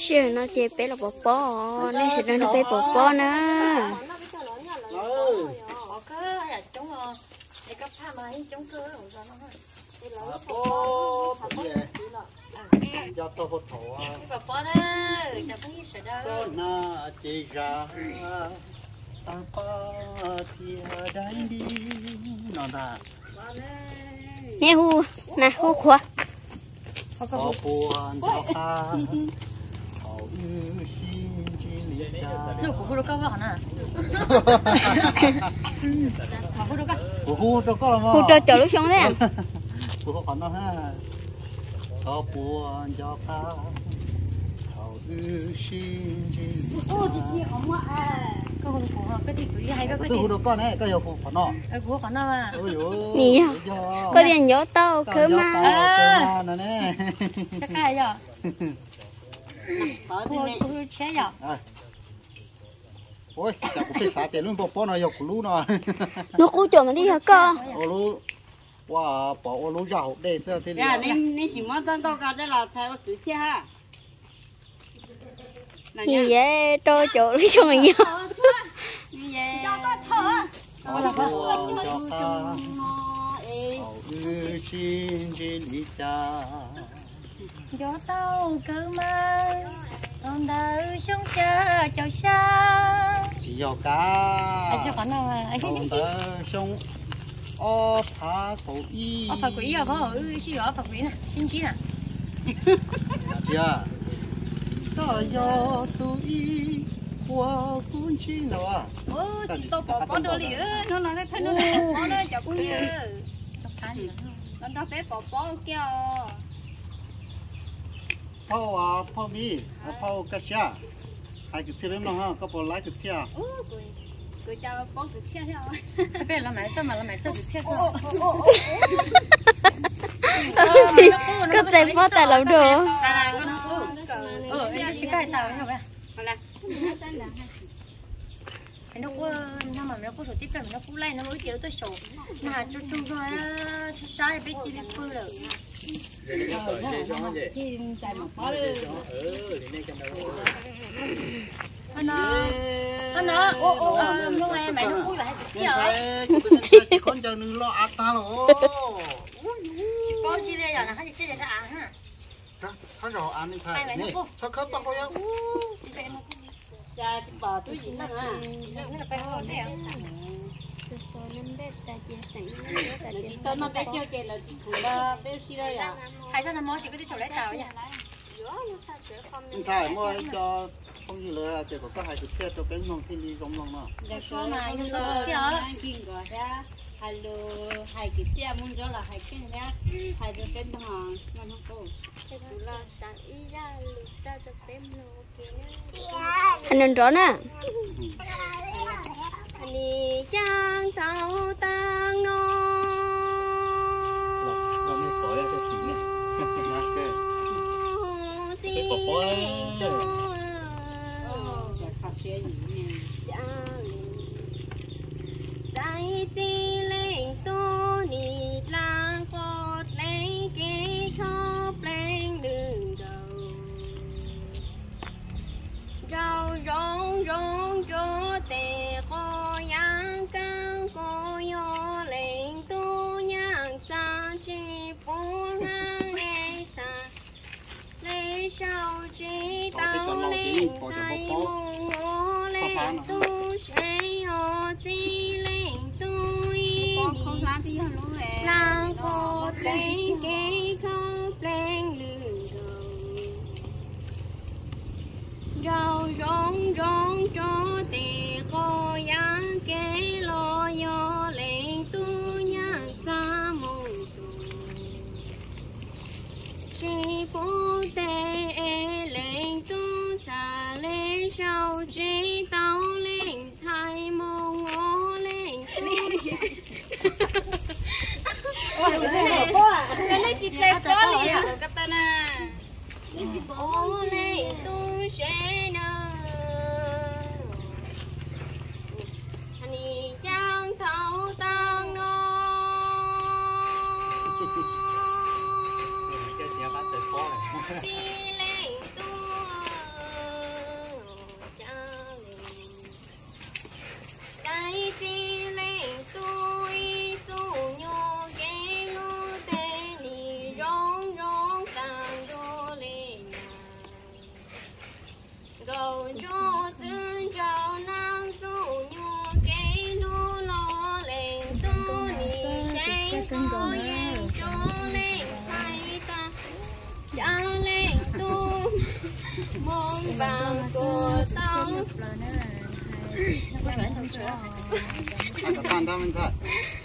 xưa nó chơi bé là bò bò nên sẽ nó bé bò bò nữa cho tôi hốt thổ bò bò đó chả có gì sợ đâu có na chỉ ra ta pa tia đánh đi nó ta nè hu nè hu khoa có buồn cho ta hậu xin chỉ lý nó cũng không có vào nè hu cho có mà hu cho chỗ lúc xong đấy à hu có còn nó ha có buồn cho ta hậu xin chỉ lý có không có cái gì cũng hay cái hu đâu con này có nhiều còn nó của con nó mà nè có điện gió tao cơ mà nó nè chắc cái giờ cô chế giờ ôi chả cũng phải xả tiền luôn bỏ nó dọc lú nó nó cú chỗ mà đi hả con ô lú wow bỏ ô lú dạo để sao thế dạ nên chỉ muốn tân tao cả đây là thay cái kia ha thì vậy cho chỗ lúc xong rồi nhau như vậy cho ta xin chỉ cha gió tàu cơ mà con đau sống cha chào xa chỉ có cá cho con nào mà con đỡ sống ô phá cổ y ở phật quỷ ở phật xí ở phật quỷ nè xin chí nè chưa sao yo tu y qua cũng chỉ nó chỉ tao bỏ đồ lì nó nói thấy nó bỏ nó chả cũng như nó đó bé bỏ kia phao phao mi phao cá xa hai cái xe bên đó ha có bỏ lái cái xe cứ cho bỏ cái xe theo cái bé làm mày cho mà làm mày cho cái xe thôi có thể phó tài làm đồ cái cái tàu nhau vậy nó có nó mà nó có số tiếp rồi nó cũng lấy nó mới chịu tới số nó cho chung thôi sai biết chi biết phơi rồi thì tại một phó nó lúc này mày nó vui lại chị con chờ nữ lo ăn ta rồi chị có chi đây giờ là hai chị đây đã ăn ha hắn rồi ăn đi sai nè sao khớp tao coi á cha bỏ túi gì nữa à nó là phải hơn đấy tao mà bé chơi chơi là chỉ là bé xí đây à hay sao nó mua chỉ có đi sổ lấy tàu vậy sai mua cho không gì nữa thì có hai cái xe cho cái nông thiên đi giống nông nó số mà nó số xe hello hai cái xe muốn cho là hai cái nhá hai cái bên hàng nó không là sáng ý ra lụt ra cho bên nó kia anh nên rõ nè anh đi trang tàu tang nó đại chi lên tu nị lang cột lấy cái khóc lên đường đầu rau rong rong cho tè co yang cang co yo lên tu nhang sa chi buông hang nghe sa lấy sau chi tao lên thay mong ngô lên tu sẽ yo chi lên tu y lang cột lấy cái khóc lên đường đầu rau rong rong cho tè co yang kế lo yo lên tu nhang sa mong tu chi phú tê lên tu xà lê sau chi tao lên thay mong ngô lên cái này chị tê có dầu cho tương dầu năng dù nhu cái lu lo lên tu ni sẽ có yên cho lên thay ta đã lên tu mong bằng của tao Tàn ta mình thật.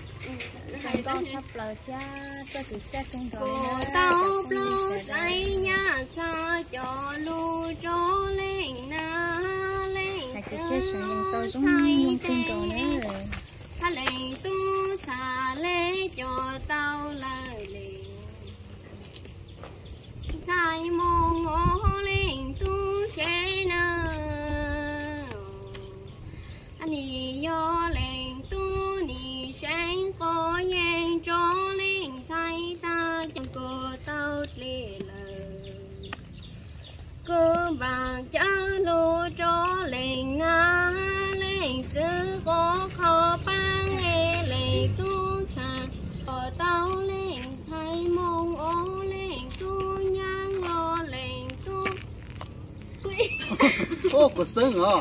Cô tao blo say nhà xa cho lu cho lên na lên tôi say tê ta lên tu xa lê cho tao lời liền sai mong ngô lên tu sẽ nơ anh đi do lên tu ni sáng có gian cho lên say ta chẳng cô tao lê lời cơ bạc cha lô cho lên na lên chứ có khó băng nghe lên tu xa có tao lên say mong ô lên tu nhang lo lên tu Ô, có sướng hả?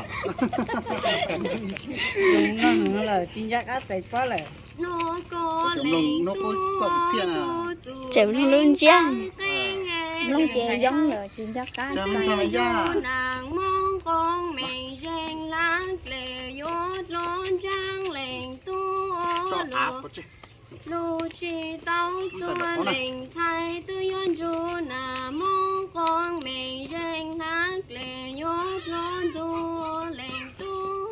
Nó là tin chắc áp tay quá là nó có lên nó có rộng xiên à? chịu luôn luôn chăng lông chè giống rồi tin chắc cá Chà mình sao mày ra? nàng mong con mình rèn láng lệ yốt lon trang lên tu Cho ô áp lô vào chứ. lô chi tao cho lên thay tư yon chu nà mong con mình rèn láng lệ yốt lon tu lên tu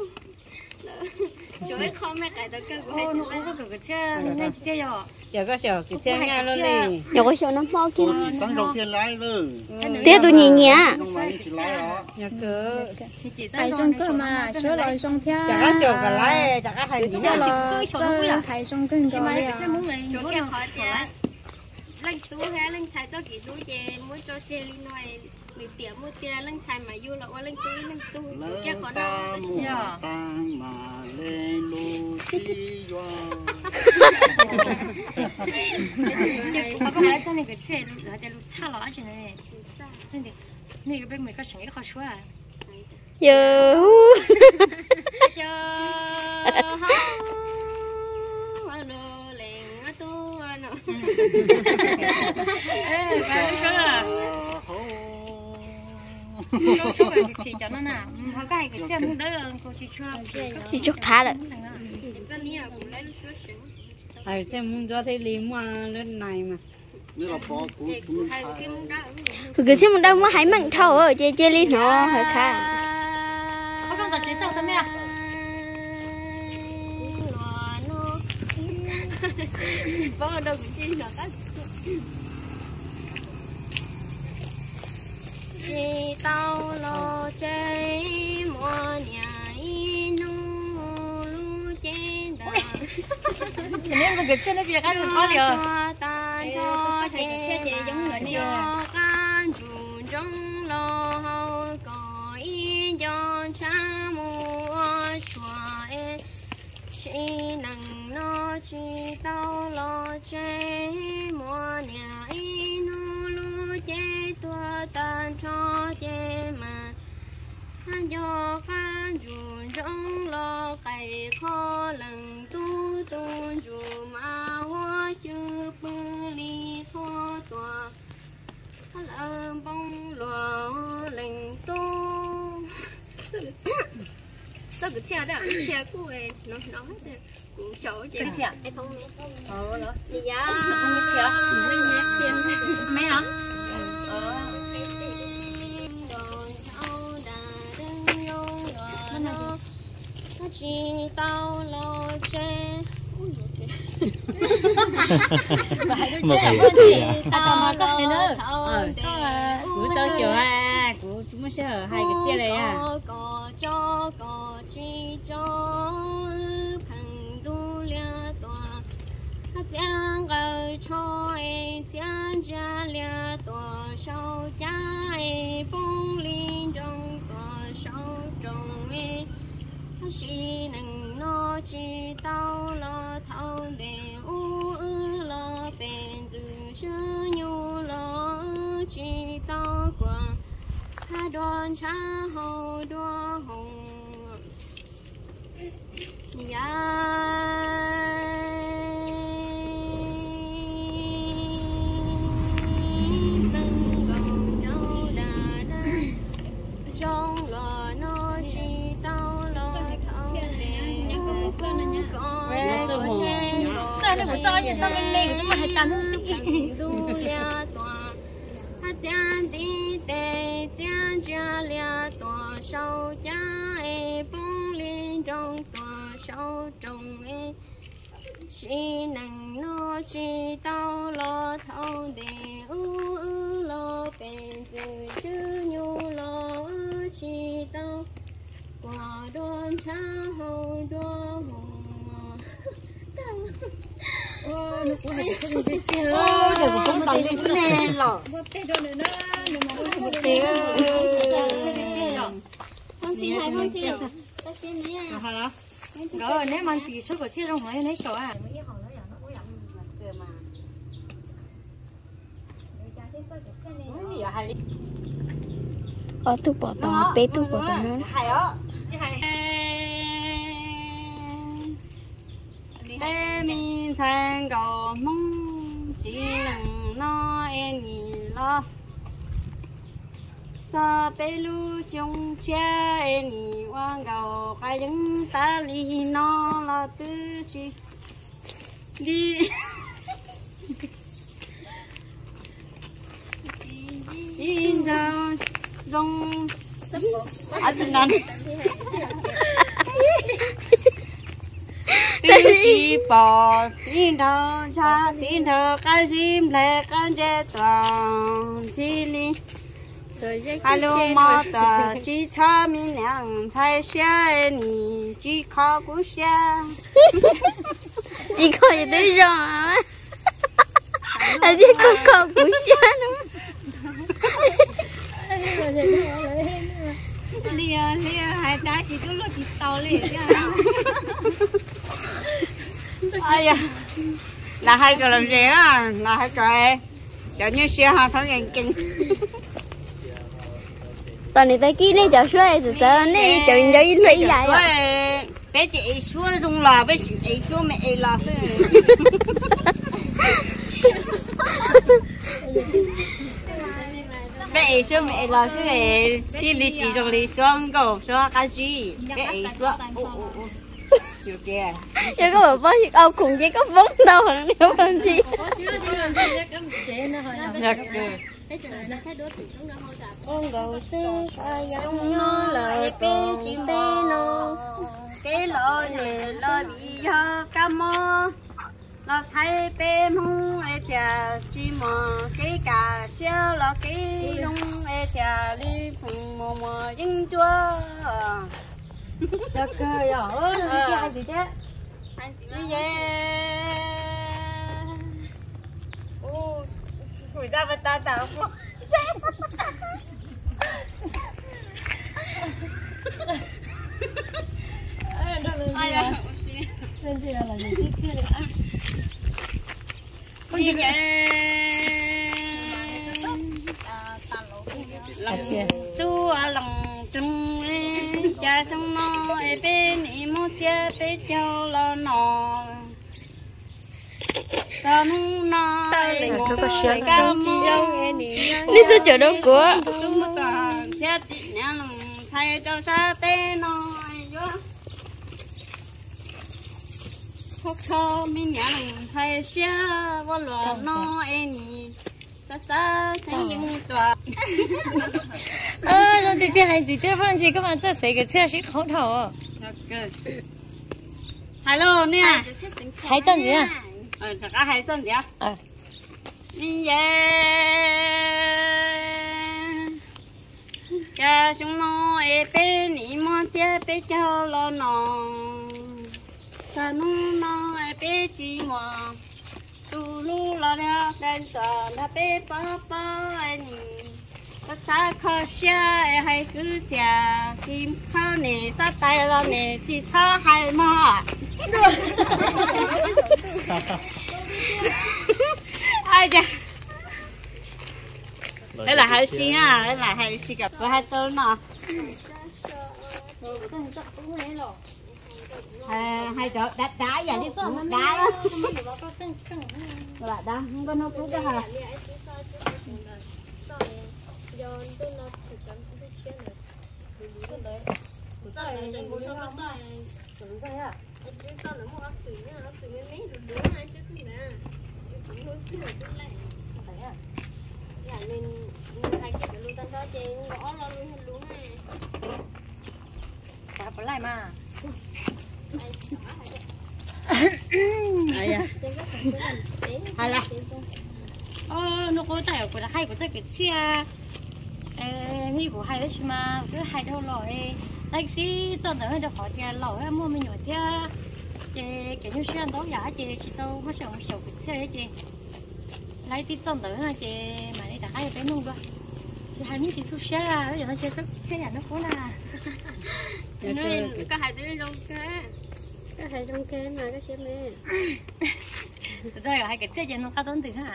chú ấy không mẹ cái đó cái của hai chú ấy có được cái xe nên cái gì giờ có sợ cái xe ngay luôn đi giờ có chiều nó mau kia Cô chỉ sáng đầu tiên lái rồi. tiếc tôi nhìn nhỉ Không phải chỉ lái đó. nhà cửa 海上cơ mà số loại sông theo chả có chiều cả lái chả có hành gì xe nào là xe hải sông kinh chỉ rồi mà cái à xe muốn người chú kia họ chè lăng tú hay lăng xài cho kỹ tú chè muốn cho chè li nói người tiệm mua tiền lăng xài mà du là qua lăng tú chú kia họ Ta đâu mùa tang mà lên lu chi doa. เขาก็หา在那个车路在路岔了，而且呢，真的那个被每个省一个好说啊。 giờ chờ hao lô lên tu nó cái là nó số rồi thì cho nó nào, họ cái xe muốn đỡ cô chỉ cho khá rồi cái này cũng lấy số sừng hải xe muốn cho thấy lý mà lên này mà Nếu là bò cũng để cũng hai sai. cái mông đá cứ xem một đâu mà hãy mặn thầu ở chơi đi nó hơi khá Có con tàu chế sao thế mẹ? vâng đâu cũng chi là các chị tao lo chơi mua nhà inu lu chơi đà Thì nếu mà cái xe nó chỉ là cái mình có liền. tan cho chị giống người cho can chủ trong lo hậu có ý cho cha mua chùa em chỉ nằng nó chỉ tao lo chơi mua nhà inu lu chơi tua tan cho chơi mà cho can chủ trong lo cày kho lần tu tu chủ mà hoa sư bư ly kho tòa lỡ bông lúa lệnh tu sao cứ theo đó theo của em nó hết cũng chỗ chị em không gì ya Mấy hả? nó chỉ tao lo chơi một cái tao lo của tôi chiều à của chúng sẽ ở hai cái kia này à có cho có chi cho phần du lia tòa tiếng gọi cho em tiếng cha lia tòa sau cha em phong linh trong tòa sau trong em chỉ nâng nó chỉ tao lo thâu để u lo bền từ chưa nhu lo chỉ tao qua tha đoan cha hậu đoa hồng đây là một cho như sao lên lên nhưng mà hay tán hơn xí cha đi tê cha cha lia tòa sâu cha e bông liên trong tòa sâu trong e chỉ nâng nó chỉ tao lo thâu để lo bền từ chữ nhu lo chỉ tao quả đôn cha hậu đô hồng nó cũng hay cái gì chứ để cũng tao đi nè lọ con xin hai con xin ta xin nè hả đó nếu mà chỉ số của chiếc trong hỏi lấy chỗ à ở tu bỏ tao bé tu bỏ tao nó hay á chị hay để mình thành cầu mong chỉ能nó em nhìn lo sa bé lu chung cha em nhìn quang cầu cái đứng ta li nó là tư chi đi đi ra rong ở trênนั้นđi bỏ tin thơ cha tin thơ cái chim lệ cái chế toàn chi li alo mà ta chỉ cho mình两才学你只考不下 chỉ có gì tới rồi à chỉ có cú xa nữa lia hai ta chỉ có lo chỉ tàu liền ai à là hai cái làm gì á là hai cái cho như xe hàng tháng ngàn kinh toàn này tới kia này cho xuôi rồi giờ này cho in lấy dài bé chị xuống trong lò bé chị xuống mẹ lò bé xuống mẹ lò cái này đi đi chỉ trong đi xuống cầu xuống cái gì bé xuống chưa kìa chứ có bảo bác ông cùng với có vốn đâu hả nếu không gì con gấu xí phải giống nhau lời bên chim bên nó cái lò này lò bị ho cam mò lò thấy bên hông ai chả chỉ mò cái cà xeo lò cái lông ai chả đi phùng mò mò dính chua được cười rồi cái gì thế đi về ô người ta bắt ta tạo không ai à lên gì là gì kia đấy có gì vậy lòng tu lòng trung cha sông nó bên đi mua tia bên châu lo nọ ta nung nó tôi có sữa cam đi tới chỗ đó của tu ta cha tị nhà lòng thay cho sa tê nó hốt cho mình nhà lòng thay xe vô lò nó em sa thấy những tòa rồi thì hay gì thế phong gì các bạn sẽ cái xe sẽ khẩu thầu hello nè hay chân gì à thật ra hay chân gì à đi về cha chúng nó ở bên đi mua tia bên cho lo nọ ta nó ở bên chỉ mua tu lu lo ra đen toàn là bên pa anh ta sa khó xe hay cứ chả chim khao nè ta tay lo nè chỉ khao hay mà ai da đây là hai xí à, đây là hai xí gặp với hai tôm nọ. Hai chỗ đá vậy đi xuống đá đó. Là đá không có nó cũng cái hả? Cả lại mà. Hay là nó có tài của hai của cái xe như của hai đấy mà cứ hai đâu rồi đây khi cho đỡ được họ thì lẩu mua mình nhỏ thì cái như xe đó giả chị đâu có sợ cái xe đấy chị lấy tí cho đỡ là chị mà đi đặt hai cái luôn rồi thì hai miếng chị xúc xe bây giờ nó chơi xe nhà nó khó là nên cái hai đứa trong cái mà cái xe mẹ đây là hai cái xe nó cao tốn từ hả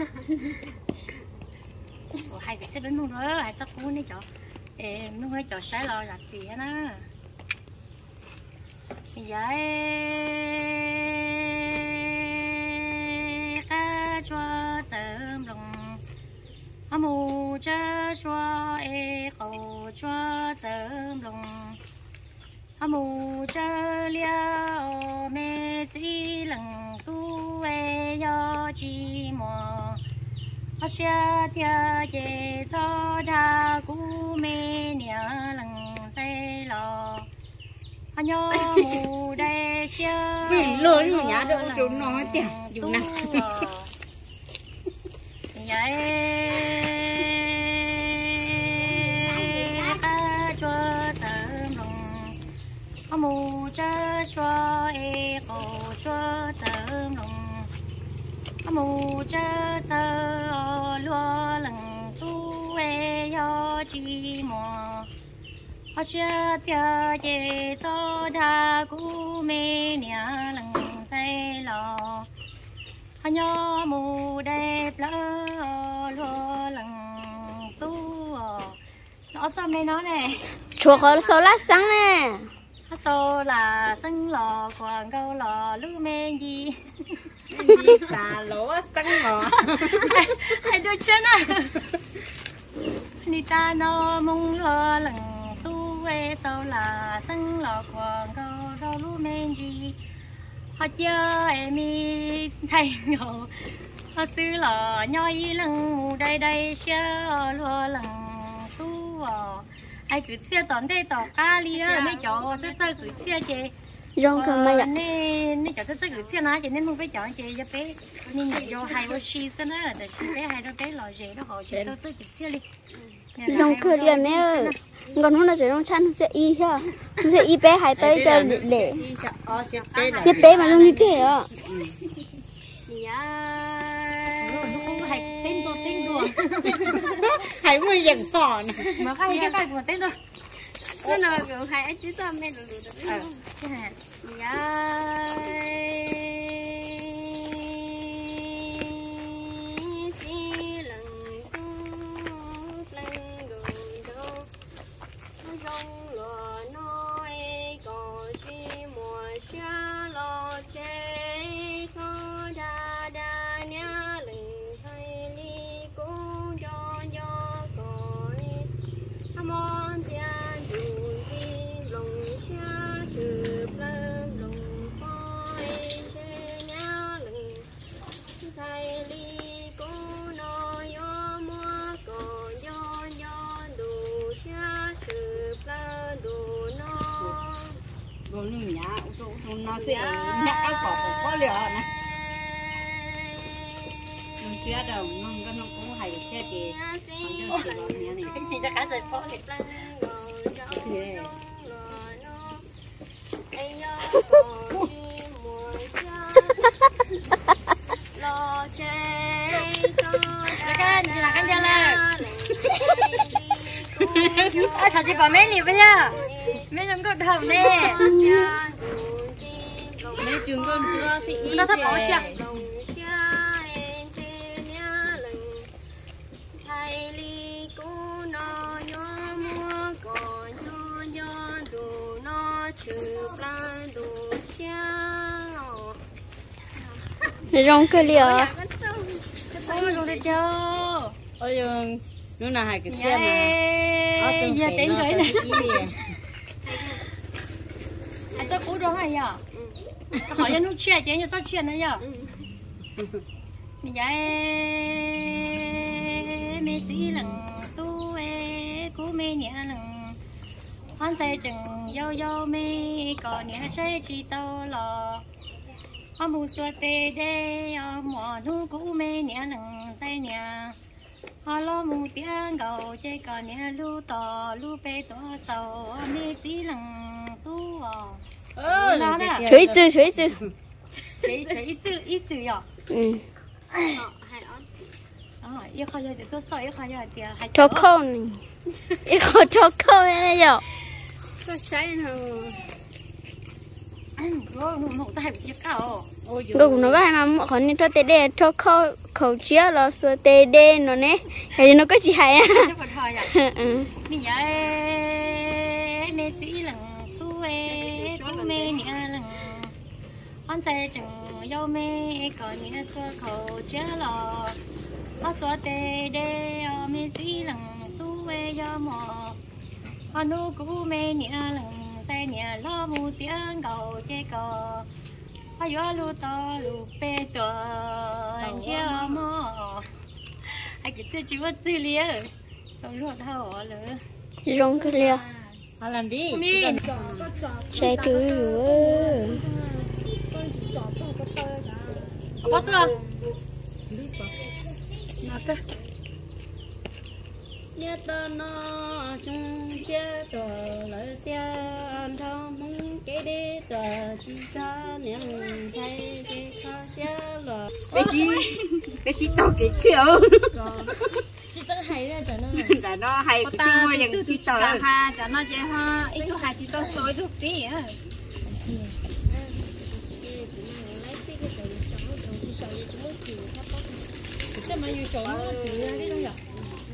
hai cái xe đến luôn rồi hai sắp cuốn đi chỗ nó hơi chỗ sai lo là gì á nó vậy cá cho tôm lòng mù cha cho cầu cho tôm lòng mù cha liao mẹ chỉ lần tu yo chi mò xa tia về cho đa cú mê nhà lần say lò nhớ mù đây xưa luôn nhà đâu chúng nó tiệt dùng nào vậy cho tầm lòng mù cha cho cầu cho tầm lòng mù cha sơ lúa lần tu yo chi mò xa tia về cho đa cú mê nhà lần say lò nhớ mù đẹp lỡ lúa lần tu nó cho mấy nó này chùa có số lá sáng nè số là sân lò quảng câu lò lú mê gì đi bà lỗ sẵn ngọ hai đứa chân à đi ta nó mong lo lần tu về sau là sân lò quảng câu đâu lú mê gì họ chơi em mi thay ngầu họ xứ lò nhoi lần mù đây đây xe lúa lần tu ai cứ xe tòn đây tỏ cá lia mấy chỗ tới cứ xe chè rong cơ mà nên chỗ tới cứ xe ná cho nên không phải chọn chè cho bé nên nhà do hai bữa xí thế nữa để xí bé hai đứa bé lò dễ đó họ chè tới cứ xe đi rong cơ đi mẹ ơi còn nó là chỉ rong chăn sẽ y theo sẽ y bé hai tới cho để sẽ bé mà không như thế à hay tên đùa hãy mới dần sò nè mà hay cái của tên thôi cái nào kiểu hai chứ sao mẹ được chứ hả rồi nhưng nhà nó sẽ nhặt cái cỏ có lửa nè mình chưa đâu nhưng cái nó cũng hay cái gì còn chưa chỉ vào nhà này chỉ cho cá rồi có là cái gì là thật chỉ có mấy liều bây giờ mấy đứa có đầu nè mấy trường con chưa thì nó thấp ổ xịt rong cơ liều ôi rồi cho ôi nó là hai cái xe mà giờ đến rồi này anh cho cú đó hay à họ cho nó chia chén cho tao chia nữa nhở vậy mẹ chỉ lần tu cú mẹ nhẹ lần anh sẽ chừng dâu mẹ còn nhẹ sẽ chỉ tao lò anh mua sữa tê đê mùa nu cú mẹ nhẹ lần say nhà họ lo mua tiếng gầu chơi còn nhẹ lu tò lu bê tỏ sầu mẹ chỉ lần tu 锤子锤子一直呀一块要得多少一块要得还抽扣呢一口抽扣那有 có sai nào gục nó có hai mà còn nên cho tê đê cho khẩu chia là số tê đê nó nè hay nó có chỉ hay à bây giờ mẹ sĩ lần tu mẹ nhẹ lần anh sẽ chừng dâu mẹ còn nhẹ số khẩu chia là số tê đê mẹ sĩ lần tu do mò anh nu cũ mẹ nhẹ lần say nhẹ lo mu tiếng cầu chơi cò ai gió lu to lu bê to anh chia mò ai cứ chơi chịu chơi lia tôi luôn thao lỡ rong cơ liều làm đi chạy từ rồi bắt chưa nhớ ta nó chung chia tờ lời tiền thao mong cái đi tờ chỉ ta niềm say cái khó chia lờ cái gì tao cái chiều chỉ rất hay ra cho nó là nó hay cái chung mua những chỉ tờ ha cho nó chơi ha ít có hai chỉ tao soi được tí á sao mà nhiều chỗ nó chỉ ra cái đó nhở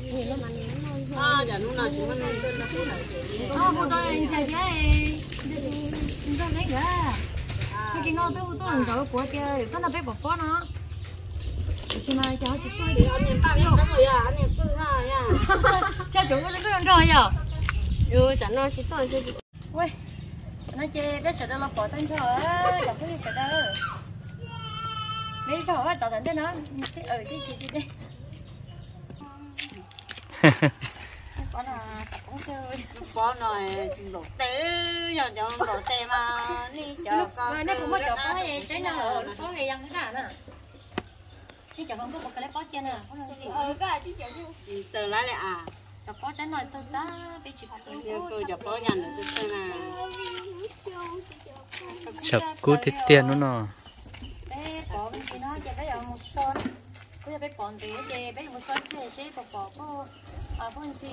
giờ nó chỉ mình một đôi anh thầy đấy nó lấy nữa cái nó tôi làm rồi của chơi nó là bé bọc phó nó chỉ mà cho chị tôi đi anh em ba biết có người à anh em cứ ha nha cho chủ nó cứ rồi nhở rồi chẳng nó chỉ tôi chơi ui nó chơi cái sợ đâu là bỏ tay cho gặp cái sợ đâu lấy cho nó tạo thành thế nó cái chị đi có là cũng chơi có nói đổ té giờ cho đổ té mà đi chờ con nó cũng mới chọn có gì trái nào có gì ăn cái nào nè đi chọn không có một cái lấy có chưa nè cái chỉ sờ lại lại à chọn có trái nào tôi đã bị chị tôi chọn có nhằn được tôi là chọc cú thịt tiền nó nọ bé bỏ bên kia nó cho bé ở một son bây giờ bé còn bé về bé một son thế sẽ bỏ con gì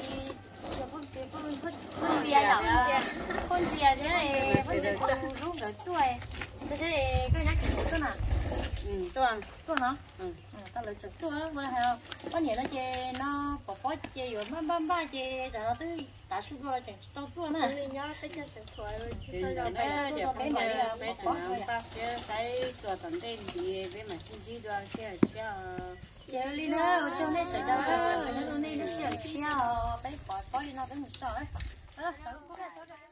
con gì à con gì à thế này con lúc đó tuổi thế cái nhắc cái nào tôi hả tao lấy chụp tôi mà hả có nhiều nó chơi nó bỏ chơi rồi ba chơi cho nó tới đã xuống rồi chẳng tao tôi nè mình nhớ tới cho sửa tuổi rồi chứ giờ sao giờ bé nhà bé thằng ta chơi cái trò tận tên gì bé mà chỉ đoan chơi giờ đi đâu cho nên sẽ đâu nó đi nó sẽ chiao bé bỏ đi nó tới một sợi